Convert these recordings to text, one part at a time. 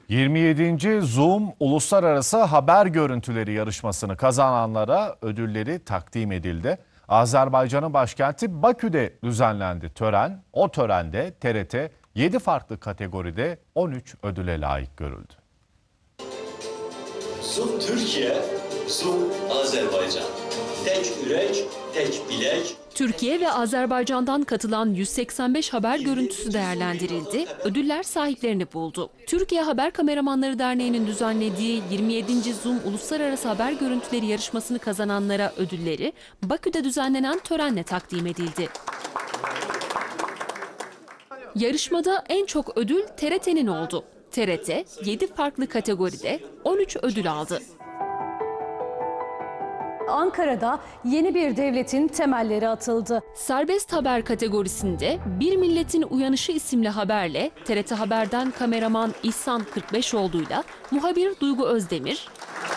27. Zoom Uluslararası Haber Görüntüleri yarışmasını kazananlara ödülleri takdim edildi. Azerbaycan'ın başkenti Bakü'de düzenlendi tören. O törende TRT 7 farklı kategoride 13 ödüle layık görüldü. Zoom Türkiye, Zoom Azerbaycan. Tek yürek, tek bilek. Türkiye ve Azerbaycan'dan katılan 185 haber görüntüsü değerlendirildi, ödüller sahiplerini buldu. Türkiye Haber Kameramanları Derneği'nin düzenlediği 27. Zoom Uluslararası Haber Görüntüleri yarışmasını kazananlara ödülleri Bakü'de düzenlenen törenle takdim edildi. Yarışmada en çok ödül TRT'nin oldu. TRT 7 farklı kategoride 13 ödül aldı. Ankara'da yeni bir devletin temelleri atıldı. Serbest haber kategorisinde Bir Milletin Uyanışı isimli haberle TRT Haber'den kameraman İhsan Kırkbeşoğlu'yla muhabir Duygu Özdemir,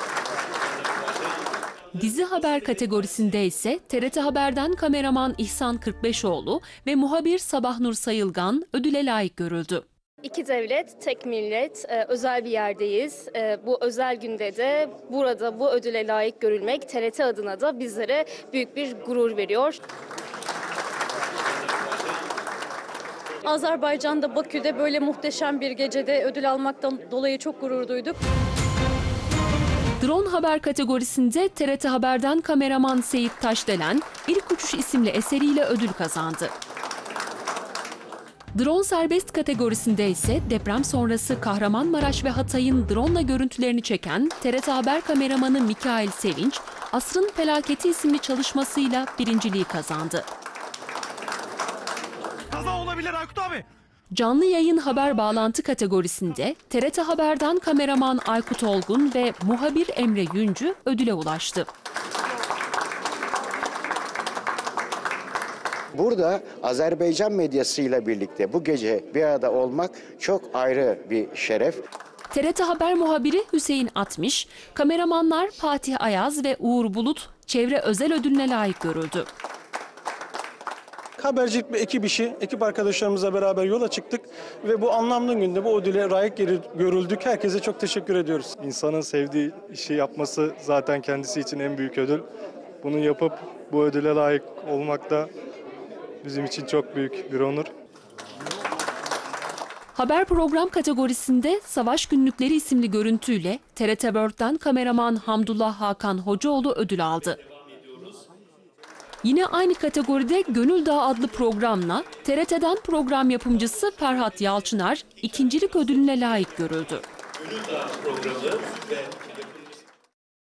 dizi haber kategorisinde ise TRT Haber'den kameraman İhsan Kırkbeşoğlu ve muhabir Sabahnur Sayılgan ödüle layık görüldü. İki devlet, tek millet, özel bir yerdeyiz. Bu özel günde de burada bu ödüle layık görülmek TRT adına da bizlere büyük bir gurur veriyor. Azerbaycan'da Bakü'de böyle muhteşem bir gecede ödül almaktan dolayı çok gurur duyduk. Drone haber kategorisinde TRT Haber'den kameraman Seyit Taşdelen, İlk Uçuş isimli eseriyle ödül kazandı. Drone serbest kategorisinde ise deprem sonrası Kahramanmaraş ve Hatay'ın drone görüntülerini çeken TRT Haber kameramanı Mikail Sevinç, Asrın Felaketi isimli çalışmasıyla birinciliği kazandı. Kaza olabilir Aykut abi. Canlı yayın haber bağlantı kategorisinde TRT Haber'den kameraman Aykut Olgun ve muhabir Emre Yüncü ödüle ulaştı. Burada Azerbaycan medyasıyla birlikte bu gece bir arada olmak çok ayrı bir şeref. TRT Haber muhabiri Hüseyin Atmış, kameramanlar Fatih Ayaz ve Uğur Bulut çevre özel ödülüne layık görüldü. Habercilik bir ekip arkadaşlarımızla beraber yola çıktık ve bu anlamlı günde bu ödüle layık görüldük. Herkese çok teşekkür ediyoruz. İnsanın sevdiği işi yapması zaten kendisi için en büyük ödül. Bunu yapıp bu ödüle layık olmak da bizim için çok büyük bir onur. Haber program kategorisinde Savaş Günlükleri isimli görüntüyle TRT World'den kameraman Hamdullah Hakan Hocaoğlu ödül aldı. Yine aynı kategoride Gönül Dağı adlı programla TRT'den program yapımcısı Ferhat Yalçınar ikincilik ödülüne layık görüldü. Gönül Dağı programı ve